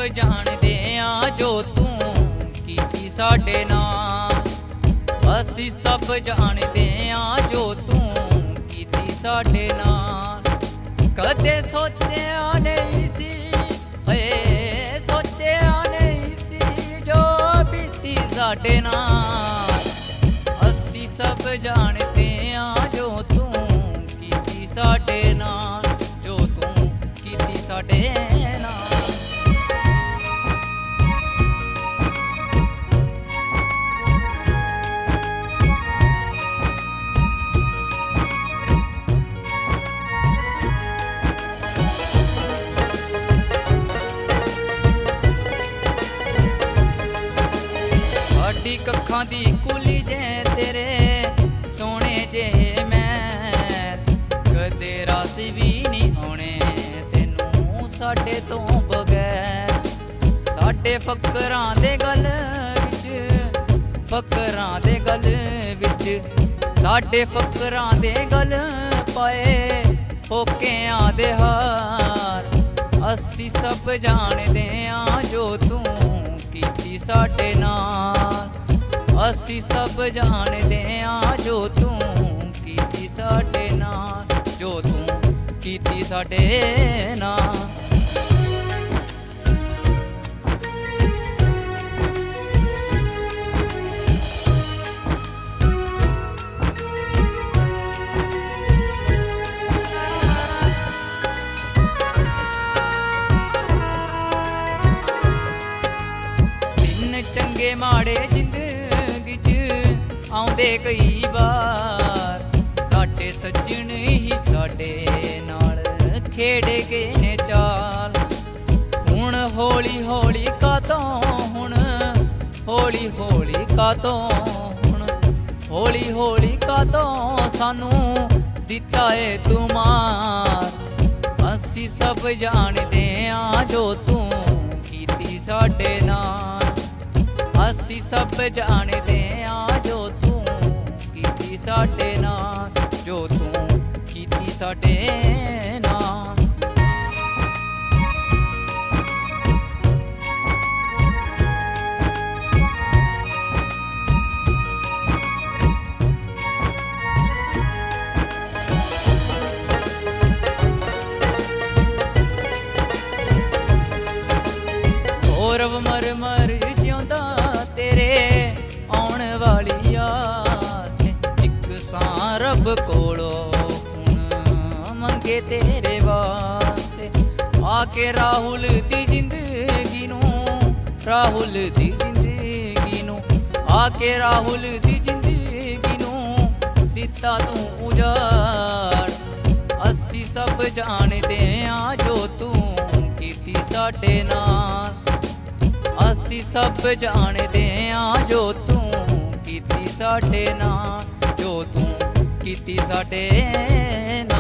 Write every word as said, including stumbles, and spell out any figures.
जाणदे आ जो तू कीती साडे नाल। असी सब जाणदे आ जो तू कीती साडे नाल। कदे सोचिया नहीं सी हे सोचिया नहीं सी जो बीती साडे नाल। असी सब जाणदे आ जो तू कीती साडे नाल, जो तू कीती साडे नाल। साडी कक्खां दी कुली जे तेरे सोने जे मैल, कदे रास भी नहीं आने तेनू साडे तो बगैर। साडे फकरां दे गल विच फकरां दे गल विच साडे फकरां दे गल पाए होकियां दे हार। असी सब जाणदे आ जो तू कीती साडे नाल। असी सब जाणदे आ जो तू कीती साडे नाल, जो तू कीती साडे नाल। चंगे माड़े जिंदगी च आउंदे कई बार, साडे सज्जन ही साडे नाल खेड़े गए ने चाल। हुण हौली हौली कातों हुण हौली हौली कातों हुण हौली हौली कातों सानू दिता है तू मार। असी सब जाणदे आ जो तू कीती साडे नाल। असी सब जाणदे आ जो तू कीती साडे नाल, जो तू कीती साडे नाल। गौरव मर मर जिउंदा तेरे आउण वाली आस ते, इक सां रब कोलों हुण मंगे तेरे वास्ते। आके राहुल दी जिंदगी नू राहुल दी जिंदगी नू आके राहुल दी जिंदगी नू दिता तू उजाड़। असी सब जाणदे आ जो तू कीती साडे नाल। असी सब जाणदे आ जो तू कीती साडे नाल, जो तू कीती साडे नाल।